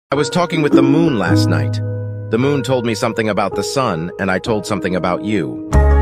I was talking with the moon last night. The moon told me something about the sun, and I told something about you.